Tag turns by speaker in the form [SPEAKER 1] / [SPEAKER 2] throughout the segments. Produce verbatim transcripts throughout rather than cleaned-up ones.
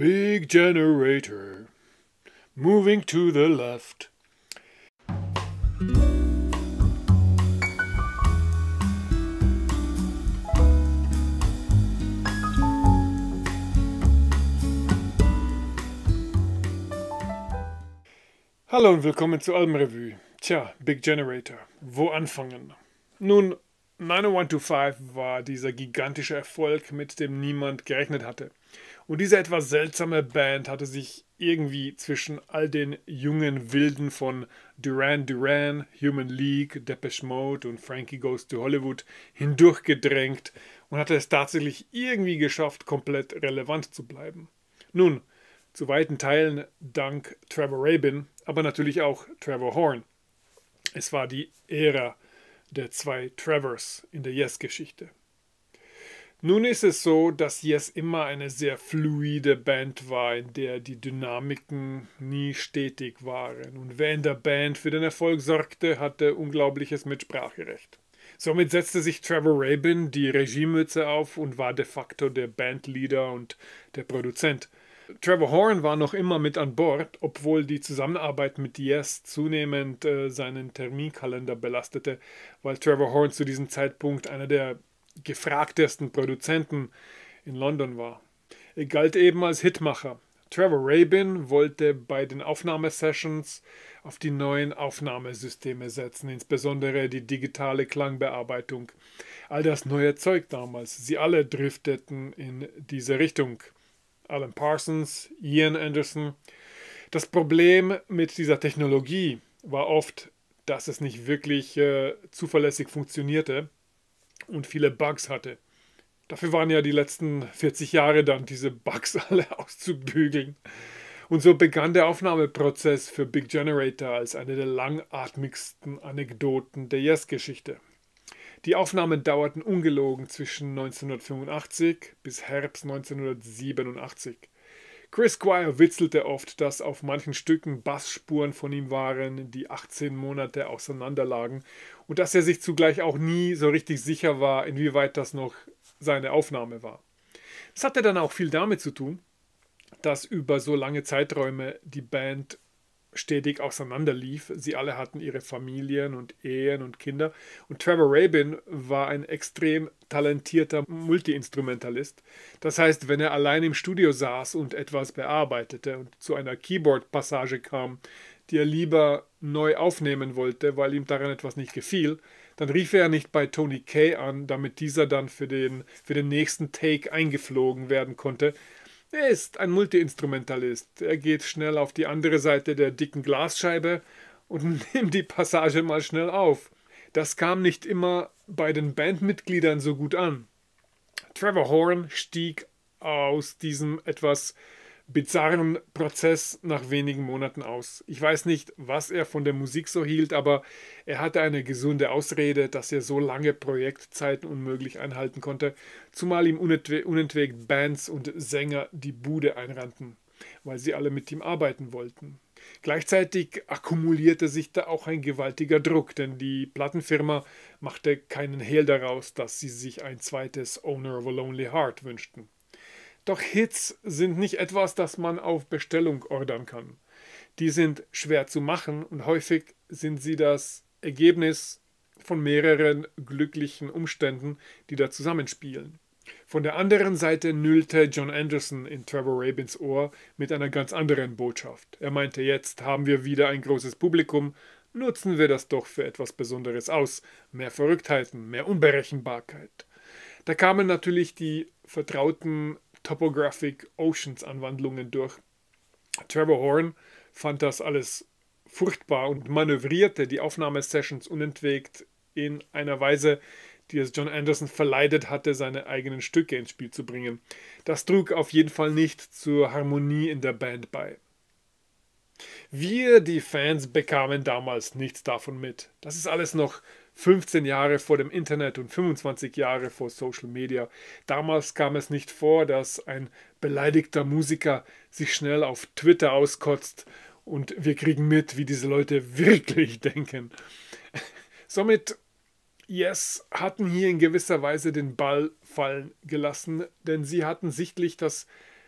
[SPEAKER 1] Big generator, moving to the left. Hallo und willkommen zur Albenrevue. Tja, Big Generator. Wo anfangen? Nun, neun oh one two five war dieser gigantische Erfolg, mit dem niemand gerechnet hatte. Und diese etwas seltsame Band hatte sich irgendwie zwischen all den jungen Wilden von Duran Duran, Human League, Depeche Mode und Frankie Goes to Hollywood hindurchgedrängt und hatte es tatsächlich irgendwie geschafft, komplett relevant zu bleiben. Nun, zu weiten Teilen dank Trevor Rabin, aber natürlich auch Trevor Horn. Es war die Ära der zwei Trevors in der Yes-Geschichte. Nun ist es so, dass Yes immer eine sehr fluide Band war, in der die Dynamiken nie stetig waren. Und wer in der Band für den Erfolg sorgte, hatte unglaubliches Mitspracherecht. Somit setzte sich Trevor Rabin die Regiemütze auf und war de facto der Bandleader und der Produzent. Trevor Horn war noch immer mit an Bord, obwohl die Zusammenarbeit mit Yes zunehmend äh, seinen Terminkalender belastete, weil Trevor Horn zu diesem Zeitpunkt einer der gefragtesten Produzenten in London war. Er galt eben als Hitmacher. Trevor Rabin wollte bei den Aufnahmesessions auf die neuen Aufnahmesysteme setzen, insbesondere die digitale Klangbearbeitung. All das neue Zeug damals, sie alle drifteten in diese Richtung. Alan Parsons, Ian Anderson. Das Problem mit dieser Technologie war oft, dass es nicht wirklich äh, zuverlässig funktionierte und viele Bugs hatte. Dafür waren ja die letzten vierzig Jahre dann, diese Bugs alle auszubügeln. Und so begann der Aufnahmeprozess für Big Generator als eine der langatmigsten Anekdoten der Yes-Geschichte. Die Aufnahmen dauerten ungelogen zwischen neunzehnhundertfünfundachtzig bis Herbst neunzehnhundertsiebenundachtzig. Chris Squire witzelte oft, dass auf manchen Stücken Bassspuren von ihm waren, die achtzehn Monate auseinanderlagen und dass er sich zugleich auch nie so richtig sicher war, inwieweit das noch seine Aufnahme war. Das hatte dann auch viel damit zu tun, dass über so lange Zeiträume die Band stetig auseinanderlief. Sie alle hatten ihre Familien und Ehen und Kinder. Und Trevor Rabin war ein extrem talentierter Multiinstrumentalist. Das heißt, wenn er allein im Studio saß und etwas bearbeitete und zu einer Keyboard-Passage kam, die er lieber neu aufnehmen wollte, weil ihm daran etwas nicht gefiel, dann rief er nicht bei Tony Kaye an, damit dieser dann für den, für den nächsten Take eingeflogen werden konnte. Er ist ein Multiinstrumentalist. Er geht schnell auf die andere Seite der dicken Glasscheibe und nimmt die Passage mal schnell auf. Das kam nicht immer bei den Bandmitgliedern so gut an. Trevor Horn stieg aus diesem etwas bizarren Prozess nach wenigen Monaten aus. Ich weiß nicht, was er von der Musik so hielt, aber er hatte eine gesunde Ausrede, dass er so lange Projektzeiten unmöglich einhalten konnte, zumal ihm unentwe- unentwegt Bands und Sänger die Bude einrannten, weil sie alle mit ihm arbeiten wollten. Gleichzeitig akkumulierte sich da auch ein gewaltiger Druck, denn die Plattenfirma machte keinen Hehl daraus, dass sie sich ein zweites Owner of a Lonely Heart wünschten. Doch Hits sind nicht etwas, das man auf Bestellung ordern kann. Die sind schwer zu machen und häufig sind sie das Ergebnis von mehreren glücklichen Umständen, die da zusammenspielen. Von der anderen Seite nüllte John Anderson in Trevor Rabins Ohr mit einer ganz anderen Botschaft. Er meinte, jetzt haben wir wieder ein großes Publikum, nutzen wir das doch für etwas Besonderes aus. Mehr Verrücktheiten, mehr Unberechenbarkeit. Da kamen natürlich die vertrauten Topographic Oceans Anwandlungen durch. Trevor Horn fand das alles furchtbar und manövrierte die Aufnahmesessions unentwegt in einer Weise, die es John Anderson verleidet hatte, seine eigenen Stücke ins Spiel zu bringen. Das trug auf jeden Fall nicht zur Harmonie in der Band bei. Wir, die Fans, bekamen damals nichts davon mit. Das ist alles noch fünfzehn Jahre vor dem Internet und fünfundzwanzig Jahre vor Social Media. Damals kam es nicht vor, dass ein beleidigter Musiker sich schnell auf Twitter auskotzt und wir kriegen mit, wie diese Leute wirklich denken. Somit, Yes hatten hier in gewisser Weise den Ball fallen gelassen, denn sie hatten sichtlich das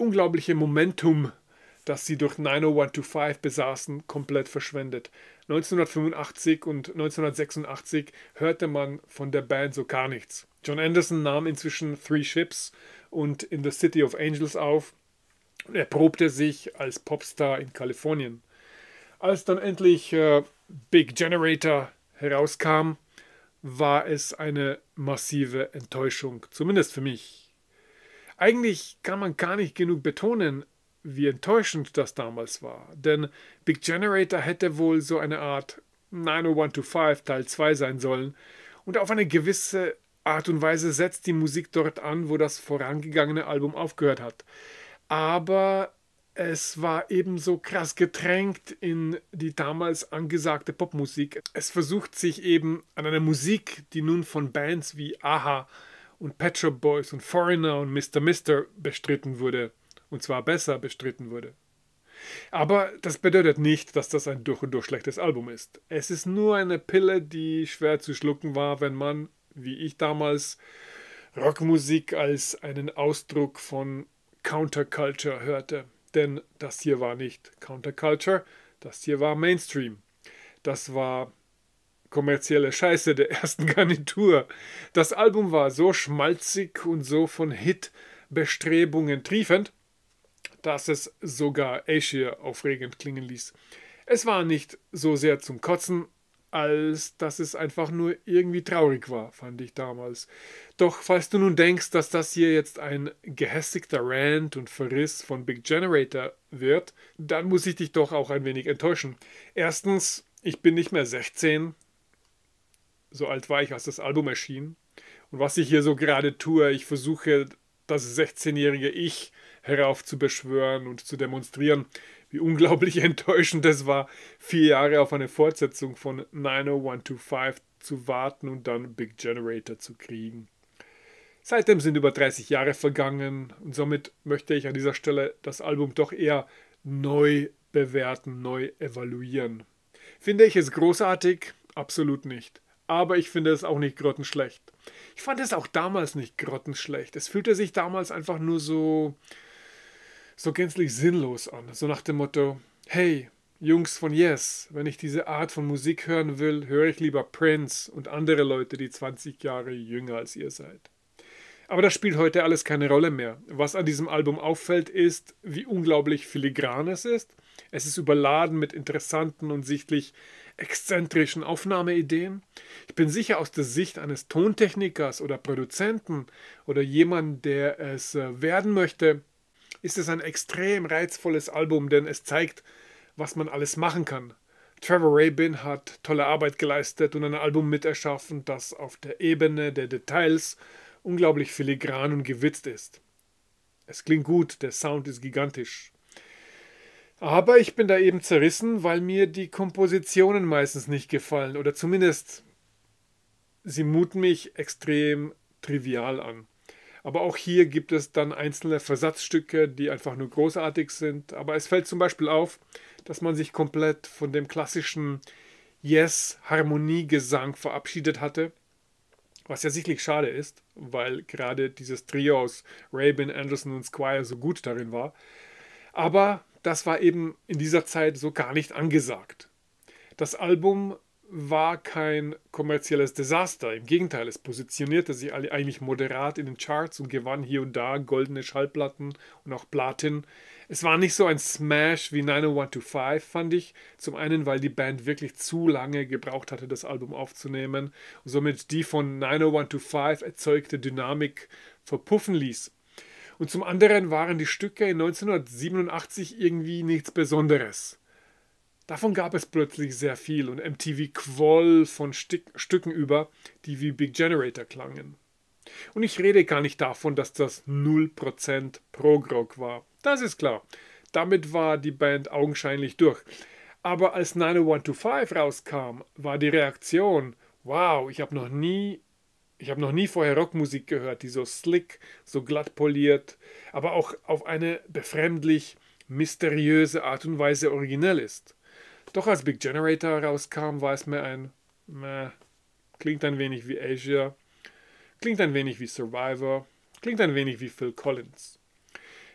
[SPEAKER 1] unglaubliche Momentum, das sie durch nine oh one two five besaßen, komplett verschwendet. neunzehnhundertfünfundachtzig und neunzehnhundertsechsundachtzig hörte man von der Band so gar nichts. John Anderson nahm inzwischen Three Ships und In the City of Angels auf und er probte sich als Popstar in Kalifornien. Als dann endlich äh, Big Generator herauskam, war es eine massive Enttäuschung, zumindest für mich. Eigentlich kann man gar nicht genug betonen, wie enttäuschend das damals war, denn Big Generator hätte wohl so eine Art nine oh one two five Teil zwei sein sollen und auf eine gewisse Art und Weise setzt die Musik dort an, wo das vorangegangene Album aufgehört hat. Aber es war ebenso krass getränkt in die damals angesagte Popmusik. Es versucht sich eben an einer Musik, die nun von Bands wie a-ha und Pet Shop Boys und Foreigner und Mister Mister bestritten wurde. Und zwar besser bestritten wurde. Aber das bedeutet nicht, dass das ein durch und durch schlechtes Album ist. Es ist nur eine Pille, die schwer zu schlucken war, wenn man, wie ich damals, Rockmusik als einen Ausdruck von Counterculture hörte. Denn das hier war nicht Counterculture, das hier war Mainstream. Das war kommerzielle Scheiße der ersten Garnitur. Das Album war so schmalzig und so von Hit-Bestrebungen triefend, dass es sogar Asia aufregend klingen ließ. Es war nicht so sehr zum Kotzen, als dass es einfach nur irgendwie traurig war, fand ich damals. Doch falls du nun denkst, dass das hier jetzt ein gehässigter Rant und Verriss von Big Generator wird, dann muss ich dich doch auch ein wenig enttäuschen. Erstens, ich bin nicht mehr sechzehn, so alt war ich, als das Album erschien. Und was ich hier so gerade tue, ich versuche das sechzehnjährige Ich heraufzubeschwören und zu demonstrieren, wie unglaublich enttäuschend es war, vier Jahre auf eine Fortsetzung von nine oh one two five zu warten und dann Big Generator zu kriegen. Seitdem sind über dreißig Jahre vergangen und somit möchte ich an dieser Stelle das Album doch eher neu bewerten, neu evaluieren. Finde ich es großartig? Absolut nicht. Aber ich finde es auch nicht grottenschlecht. Ich fand es auch damals nicht grottenschlecht. Es fühlte sich damals einfach nur so, so gänzlich sinnlos an. So nach dem Motto, hey, Jungs von Yes, wenn ich diese Art von Musik hören will, höre ich lieber Prince und andere Leute, die zwanzig Jahre jünger als ihr seid. Aber das spielt heute alles keine Rolle mehr. Was an diesem Album auffällt, ist, wie unglaublich filigran es ist. Es ist überladen mit interessanten und sichtlich exzentrischen Aufnahmeideen. Ich bin sicher, aus der Sicht eines Tontechnikers oder Produzenten oder jemand, der es werden möchte, ist es ein extrem reizvolles Album, denn es zeigt, was man alles machen kann. Trevor Rabin hat tolle Arbeit geleistet und ein Album miterschaffen, das auf der Ebene der Details unglaublich filigran und gewitzt ist. Es klingt gut, der Sound ist gigantisch. Aber ich bin da eben zerrissen, weil mir die Kompositionen meistens nicht gefallen oder zumindest sie muten mich extrem trivial an. Aber auch hier gibt es dann einzelne Versatzstücke, die einfach nur großartig sind. Aber es fällt zum Beispiel auf, dass man sich komplett von dem klassischen Yes-Harmoniegesang verabschiedet hatte. Was ja sicherlich schade ist, weil gerade dieses Trio aus Rabin, Anderson und Squire so gut darin war. Aber das war eben in dieser Zeit so gar nicht angesagt. Das Album war kein kommerzielles Desaster. Im Gegenteil, es positionierte sich eigentlich moderat in den Charts und gewann hier und da goldene Schallplatten und auch Platin. Es war nicht so ein Smash wie nine oh one two five, fand ich. Zum einen, weil die Band wirklich zu lange gebraucht hatte, das Album aufzunehmen und somit die von nine oh one two five erzeugte Dynamik verpuffen ließ. Und zum anderen waren die Stücke in neunzehnhundertsiebenundachtzig irgendwie nichts Besonderes. Davon gab es plötzlich sehr viel und M T V quoll von Stück, Stücken über, die wie Big Generator klangen. Und ich rede gar nicht davon, dass das null Prozent Prog-Rock war. Das ist klar. Damit war die Band augenscheinlich durch. Aber als nine oh one two five rauskam, war die Reaktion, wow, ich habe noch nie, ich habe noch nie vorher Rockmusik gehört, die so slick, so glatt poliert, aber auch auf eine befremdlich mysteriöse Art und Weise originell ist. Doch als Big Generator rauskam, war es mir ein, meh, klingt ein wenig wie Asia, klingt ein wenig wie Survivor, klingt ein wenig wie Phil Collins.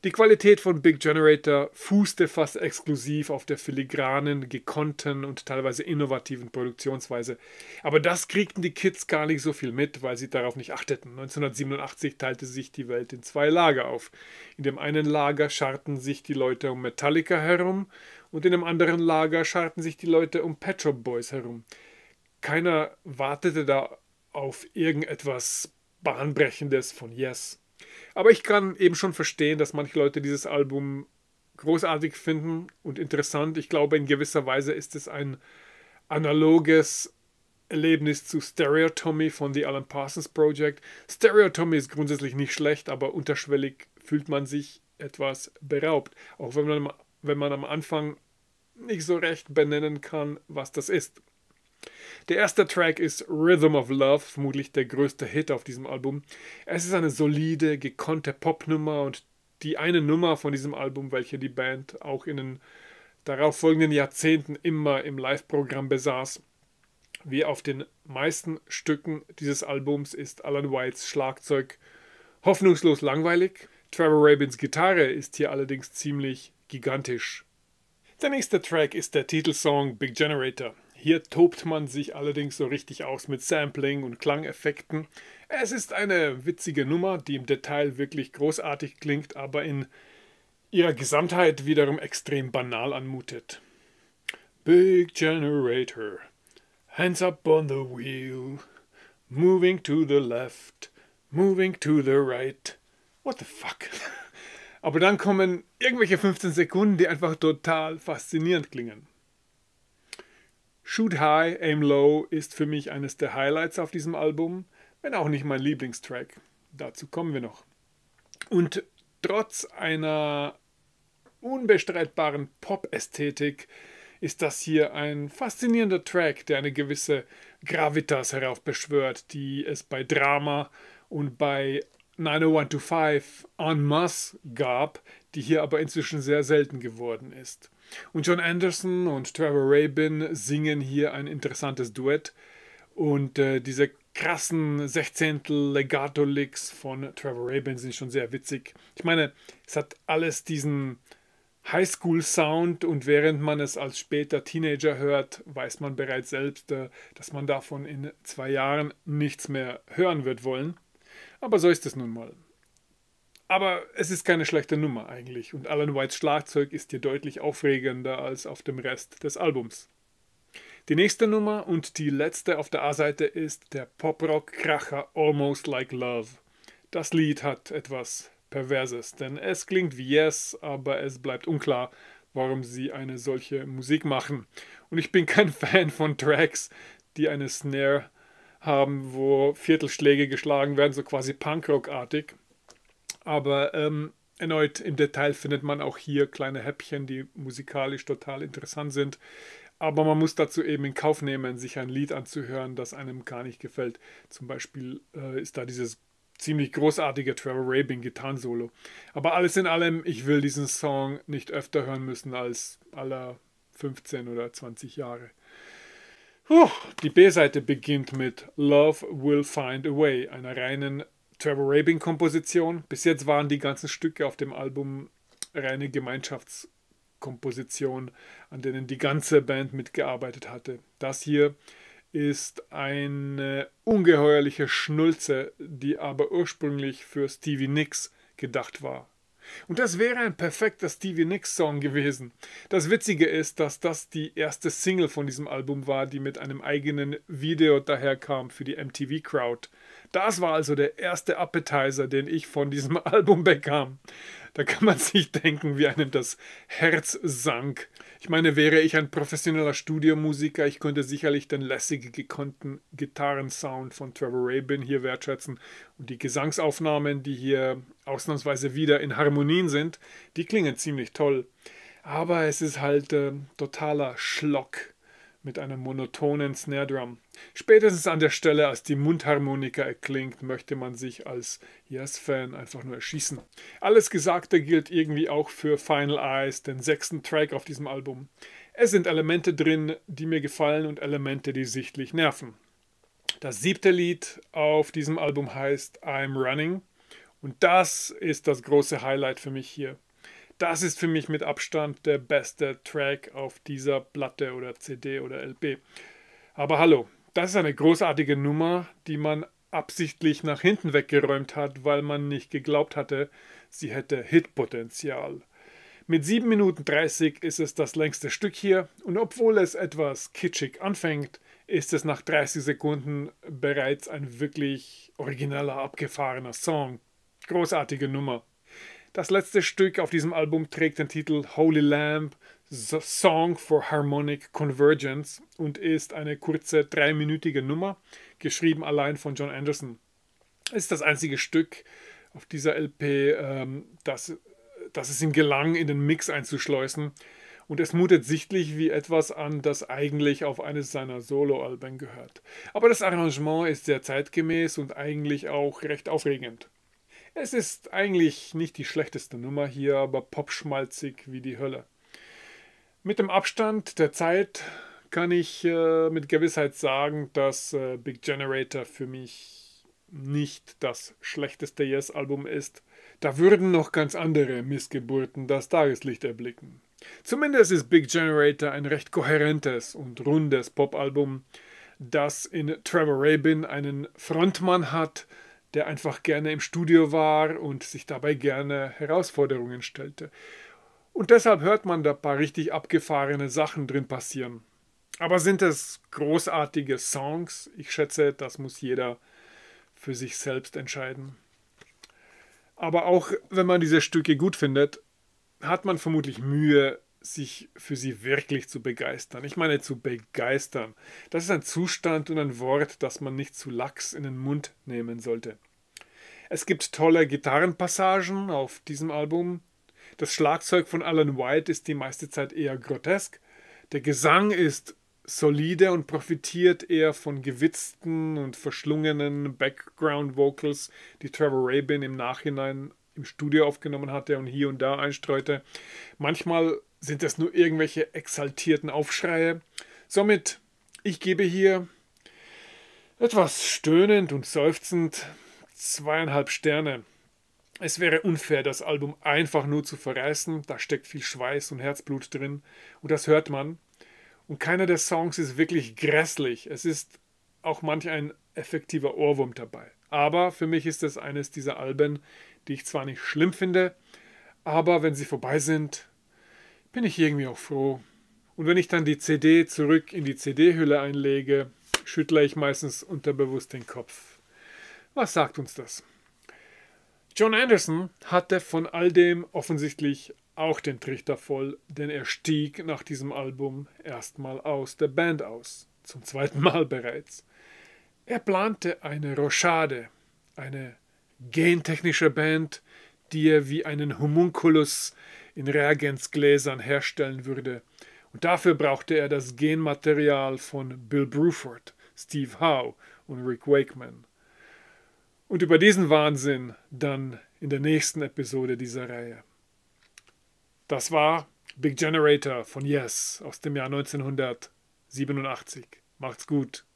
[SPEAKER 1] Die Qualität von Big Generator fußte fast exklusiv auf der filigranen, gekonnten und teilweise innovativen Produktionsweise. Aber das kriegten die Kids gar nicht so viel mit, weil sie darauf nicht achteten. neunzehnhundertsiebenundachtzig teilte sich die Welt in zwei Lager auf. In dem einen Lager scharten sich die Leute um Metallica herum und in dem anderen Lager scharten sich die Leute um Pet Shop Boys herum. Keiner wartete da auf irgendetwas Bahnbrechendes von Yes. Aber ich kann eben schon verstehen, dass manche Leute dieses Album großartig finden und interessant. Ich glaube, in gewisser Weise ist es ein analoges Erlebnis zu Stereotomy von The Alan Parsons Project. Stereotomy ist grundsätzlich nicht schlecht, aber unterschwellig fühlt man sich etwas beraubt. Auch wenn man, wenn man am Anfang nicht so recht benennen kann, was das ist. Der erste Track ist Rhythm of Love, vermutlich der größte Hit auf diesem Album. Es ist eine solide, gekonnte Popnummer und die eine Nummer von diesem Album, welche die Band auch in den darauffolgenden Jahrzehnten immer im Live-Programm besaß. Wie auf den meisten Stücken dieses Albums ist Alan Whites Schlagzeug hoffnungslos langweilig. Trevor Rabins Gitarre ist hier allerdings ziemlich gigantisch. Der nächste Track ist der Titelsong Big Generator. Hier tobt man sich allerdings so richtig aus mit Sampling und Klangeffekten. Es ist eine witzige Nummer, die im Detail wirklich großartig klingt, aber in ihrer Gesamtheit wiederum extrem banal anmutet. Big Generator, hands up on the wheel, moving to the left, moving to the right. What the fuck? Aber dann kommen irgendwelche fünfzehn Sekunden, die einfach total faszinierend klingen. Shoot High, Aim Low ist für mich eines der Highlights auf diesem Album, wenn auch nicht mein Lieblingstrack. Dazu kommen wir noch. Und trotz einer unbestreitbaren Pop-Ästhetik ist das hier ein faszinierender Track, der eine gewisse Gravitas heraufbeschwört, die es bei Drama und bei nine oh one two five en masse gab, die hier aber inzwischen sehr selten geworden ist. Und John Anderson und Trevor Rabin singen hier ein interessantes Duett und äh, diese krassen Sechzehntel Legato-Licks von Trevor Rabin sind schon sehr witzig. Ich meine, es hat alles diesen Highschool-Sound und während man es als später Teenager hört, weiß man bereits selbst, äh, dass man davon in zwei Jahren nichts mehr hören wird wollen. Aber so ist es nun mal. Aber es ist keine schlechte Nummer eigentlich und Alan Whites Schlagzeug ist hier deutlich aufregender als auf dem Rest des Albums. Die nächste Nummer und die letzte auf der A-Seite ist der Pop-Rock-Kracher Almost Like Love. Das Lied hat etwas Perverses, denn es klingt wie Yes, aber es bleibt unklar, warum sie eine solche Musik machen. Und ich bin kein Fan von Tracks, die eine Snare haben, wo Viertelschläge geschlagen werden, so quasi Punkrock-artig. Aber ähm, erneut im Detail findet man auch hier kleine Häppchen, die musikalisch total interessant sind. Aber man muss dazu eben in Kauf nehmen, sich ein Lied anzuhören, das einem gar nicht gefällt. Zum Beispiel äh, ist da dieses ziemlich großartige Trevor Rabin Gitarrensolo. Aber alles in allem, ich will diesen Song nicht öfter hören müssen als aller fünfzehn oder zwanzig Jahre. Puh, die B-Seite beginnt mit Love Will Find a Way, einer reinen Trevor Rabin-Komposition. Bis jetzt waren die ganzen Stücke auf dem Album reine Gemeinschaftskompositionen, an denen die ganze Band mitgearbeitet hatte. Das hier ist eine ungeheuerliche Schnulze, die aber ursprünglich für Stevie Nicks gedacht war. Und das wäre ein perfekter Stevie Nicks Song gewesen. Das Witzige ist, dass das die erste Single von diesem Album war, die mit einem eigenen Video daherkam für die M T V Crowd. Das war also der erste Appetizer, den ich von diesem Album bekam. Da kann man sich denken, wie einem das Herz sank. Ich meine, wäre ich ein professioneller Studiomusiker, ich könnte sicherlich den lässig gekonnten Gitarrensound von Trevor Rabin hier wertschätzen. Und die Gesangsaufnahmen, die hier ausnahmsweise wieder in Harmonien sind, die klingen ziemlich toll. Aber es ist halt äh, totaler Schlock mit einem monotonen Snare Drum. Spätestens an der Stelle, als die Mundharmonika erklingt, möchte man sich als Yes-Fan einfach nur erschießen. Alles Gesagte gilt irgendwie auch für Final Eyes, den sechsten Track auf diesem Album. Es sind Elemente drin, die mir gefallen und Elemente, die sichtlich nerven. Das siebte Lied auf diesem Album heißt I'm Running Und das ist das große Highlight für mich hier. Das ist für mich mit Abstand der beste Track auf dieser Platte oder C D oder L P. Aber hallo, das ist eine großartige Nummer, die man absichtlich nach hinten weggeräumt hat, weil man nicht geglaubt hatte, sie hätte Hitpotenzial. Mit sieben Minuten dreißig ist es das längste Stück hier und obwohl es etwas kitschig anfängt, ist es nach dreißig Sekunden bereits ein wirklich origineller, abgefahrener Song. Großartige Nummer. Das letzte Stück auf diesem Album trägt den Titel Holy Lamb, The Song for Harmonic Convergence und ist eine kurze dreiminütige Nummer, geschrieben allein von Jon Anderson. Es ist das einzige Stück auf dieser L P, ähm, das, das es ihm gelang, in den Mix einzuschleusen. Und es mutet sichtlich wie etwas an, das eigentlich auf eines seiner Soloalben gehört. Aber das Arrangement ist sehr zeitgemäß und eigentlich auch recht aufregend. Es ist eigentlich nicht die schlechteste Nummer hier, aber popschmalzig wie die Hölle. Mit dem Abstand der Zeit kann ich äh, mit Gewissheit sagen, dass äh, Big Generator für mich nicht das schlechteste Yes-Album ist. Da würden noch ganz andere Missgeburten das Tageslicht erblicken. Zumindest ist Big Generator ein recht kohärentes und rundes Popalbum, das in Trevor Rabin einen Frontmann hat, der einfach gerne im Studio war und sich dabei gerne Herausforderungen stellte. Und deshalb hört man da ein paar richtig abgefahrene Sachen drin passieren. Aber sind es großartige Songs? Ich schätze, das muss jeder für sich selbst entscheiden. Aber auch wenn man diese Stücke gut findet, hat man vermutlich Mühe, sich für sie wirklich zu begeistern. Ich meine zu begeistern. Das ist ein Zustand und ein Wort, das man nicht zu lax in den Mund nehmen sollte. Es gibt tolle Gitarrenpassagen auf diesem Album. Das Schlagzeug von Alan White ist die meiste Zeit eher grotesk. Der Gesang ist solide und profitiert eher von gewitzten und verschlungenen Background-Vocals, die Trevor Rabin im Nachhinein im Studio aufgenommen hatte und hier und da einstreute. Manchmal sind es nur irgendwelche exaltierten Aufschreie. Somit, ich gebe hier etwas stöhnend und seufzend zweieinhalb Sterne. Es wäre unfair, das Album einfach nur zu verreißen. Da steckt viel Schweiß und Herzblut drin und das hört man. Und keiner der Songs ist wirklich grässlich. Es ist auch manch ein effektiver Ohrwurm dabei. Aber für mich ist es eines dieser Alben, die ich zwar nicht schlimm finde, aber wenn sie vorbei sind, bin ich irgendwie auch froh. Und wenn ich dann die C D zurück in die C D-Hülle einlege, schüttle ich meistens unterbewusst den Kopf. Was sagt uns das? Jon Anderson hatte von all dem offensichtlich auch den Trichter voll, denn er stieg nach diesem Album erstmal aus der Band aus. Zum zweiten Mal bereits. Er plante eine Rochade, eine gentechnische Band, die er wie einen Homunculus in Reagenzgläsern herstellen würde. Und dafür brauchte er das Genmaterial von Bill Bruford, Steve Howe und Rick Wakeman. Und über diesen Wahnsinn dann in der nächsten Episode dieser Reihe. Das war Big Generator von Yes aus dem Jahr neunzehnhundertsiebenundachtzig. Macht's gut.